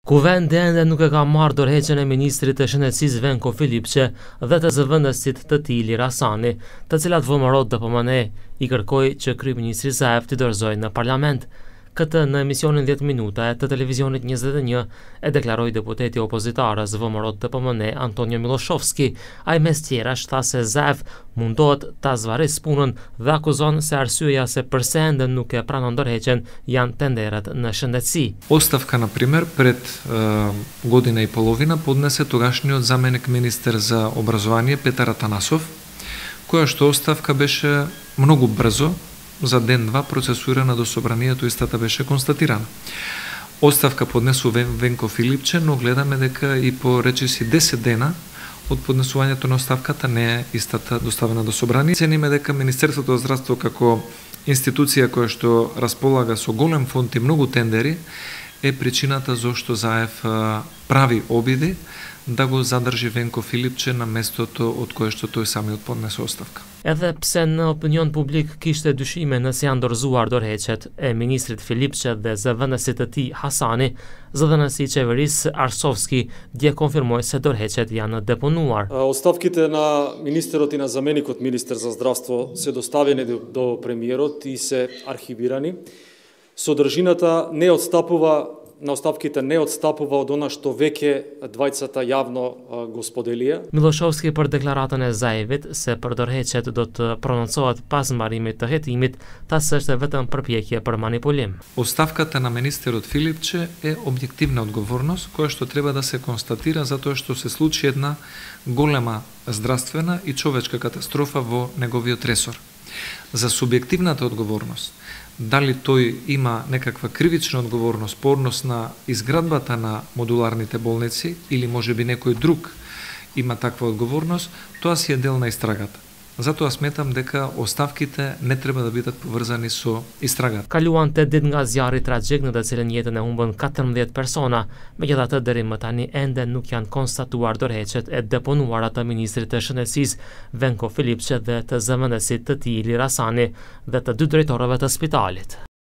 Kuvendi ende nuk e ka marrë dorëheqjen e ministrit të shëndetësisë Venko Filipçe dhe të zëvendësit të tij Ilir Hasani, të cilat VMRO DPMNE i kërkoi që kryeministri Zaev t'i dorëzojë në parlament. Këtë në emisionin 10 minuta të televizionit 21 e deklaroi deputeti opozitarës VMRO DPMNE Antonio Miloshovski. Ai mes tjerash tha se Zaev mundohet ta zvarrisë punën dhe akuzon se arsyeja se pse ende nuk e pranon dorëheqjen janë tenderat në shëndetësi. Оставка, например, пред година и половина поднесе тогашниот заменик министер за образование Петар Атанасов, која што оставка беше многу брзо, за ден-два процесуирана до собранието, истата беше констатирана. Оставка поднесу Венко Филипче, но гледаме дека и по речиси 10 дена од поднесувањето на оставката не е истата доставена до собрание. Цениме дека Министерството за здравство како институција која што располага со голем фонд и многу тендери е причината зошто Заев прави обиди да го задржи Венко Филипче на местото од кое што тој самиот поднесе оставка. Edhe pse në opinion publik kishte dyshime nëse janë dorëzuar dorëheqjet e ministrit Filipçe dhe zëvendësit të tij Hasani, zëvendësi i qeverisë Arsovski dje konfirmoi se dorëheqjet janë deponuar. Оставките на министерот и на заменикот министер за здравство се доставени до премиерот и се архивирани. Содржината не отстапува на оставките не отстапува од она што веќе двајцата јавно го споделија. Miloshovski për deklaratën e Zaevit se për dorëheqjet do të prononcohet pas mbarimit të hetimit, tha se është vetëm përpjekje për manipulim. Оставката на министерот Филипче е објективна одговорност која што треба да се констатира затоа што се случи една голема здравствена и човечка катастрофа во неговиот ресор. За субјективната одговорност, дали тој има некаква кривична одговорност по однос на изградбата на модуларните болници или можеби некој друг има таква одговорност, тоа си е дел на истрагата. Затоа сметам дека оставките не треба да бидат поврзани со истрагата. Kaluan 8 ditë nga zjarri tragjik në të cilën jetën e humbën 14 persona, megjithatë deri më tani ende nuk janë konstatuar dorëheqjet e deponuara të ministrit të shëndetësisë Venko Filipçe dhe të zëvendësit të tij Ilir Hasani dhe të dy drejtorëve të spitalit.